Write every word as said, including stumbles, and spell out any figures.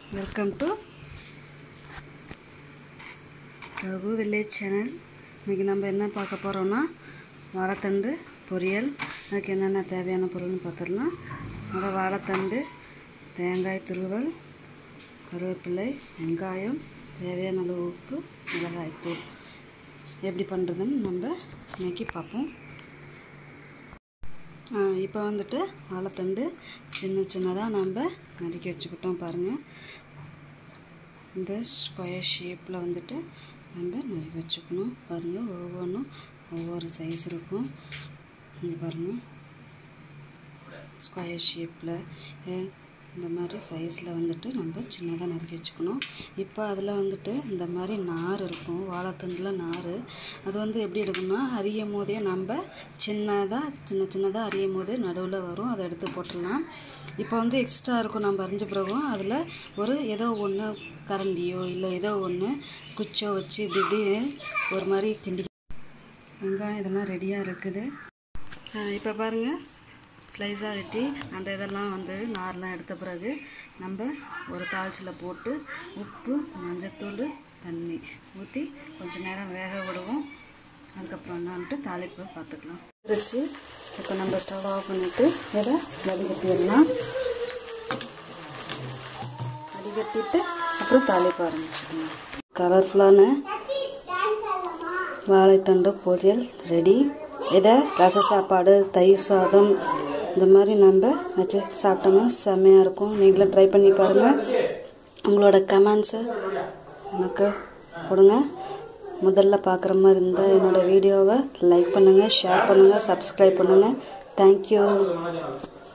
Welcome to Raghu Village channel. இன்னைக்கு நம்ம என்ன பார்க்க போறோம்னா வாழைத்தண்டு பொரியல். அதுக்கு என்னென்ன தேவையான பொருள்னு பார்த்தறலாம். அத வாழைத்தண்டு, தேங்காய் துருவல், கருவேப்பிலை, வெங்காயம், தேவையான அளவு உப்பு, மிளகாய் தூள். எப்படி பண்றதுன்னு நம்ம இன்னைக்கு பார்ப்போம். இப்போ வந்துட்டு வாழைத்தண்டு சின்ன சின்னதாக நம்ம நறுக்கி வச்சுக்கிட்டோம் பாருங்கள். இந்த ஸ்கொயர் ஷேப்பில் வந்துட்டு நம்ம நறுக்கி வச்சுக்கணும் பாருங்கள். ஒவ்வொன்றும் ஒவ்வொரு சைஸ் இருக்கும். இங்கே பாருங்கள், ஸ்கொயர் ஷேப்பில் இந்த மாதிரி சைஸில் வந்துட்டு நம்ம சின்னதாக நறுக்கி வச்சுக்கணும். இப்போ அதில் வந்துட்டு இந்த மாதிரி நார் இருக்கும், வாழைத்தண்டில் நார். அது வந்து எப்படி எடுக்கணும்னா அரியும் போதே நம்ம சின்னதாக சின்ன சின்னதாக அரியும் போதே நடுவில் வரும், அதை எடுத்து போட்டுடலாம். இப்போ வந்து எக்ஸ்ட்ரா இருக்கும், நம்ம அரிஞ்ச பிறகும் அதில் ஒரு ஏதோ ஒன்று கரண்டியோ இல்லை ஏதோ ஒன்று குச்சோ வச்சு இப்படி இப்படி ஒரு மாதிரி கிண்டி. வெங்காயம் இதெல்லாம் ரெடியாக இருக்குது. இப்போ பாருங்கள், ஸ்லைஸாக வெட்டி அந்த இதெல்லாம் வந்து நார்லாம் எடுத்த பிறகு நம்ம ஒரு தாளிச்சில் போட்டு உப்பு, மஞ்சத்தூள், தண்ணி ஊற்றி கொஞ்சம் நேரம் வேக விடுவோம். அதுக்கப்புறம் என்னான்ட்டு தாளிப்பு பார்த்துக்கலாம். வச்சு இப்போ நம்ம ஸ்டவ் ஆஃப் பண்ணிவிட்டு இதை வடிகட்டிடலாம். வடிகட்டிட்டு அப்புறம் தாளிப்பு ஆரம்பிச்சுக்கலாம். கலர்ஃபுல்லான வாழைத்தண்டு பொரியல் ரெடி. இதை ரச சாப்பாடு, தயிர் சாதம் இந்த மாதிரி நம்ம வச்சு சாப்பிட்டோம்னா செம்மையாக இருக்கும். நீங்களும் ட்ரை பண்ணி பாருங்கள். உங்களோட கமெண்ட்ஸை எனக்கு கொடுங்க. முதல்ல பார்க்குற மாதிரி இருந்தால் என்னோடய வீடியோவை லைக் பண்ணுங்கள், ஷேர் பண்ணுங்கள், சப்ஸ்கிரைப் பண்ணுங்கள். தேங்க்யூ.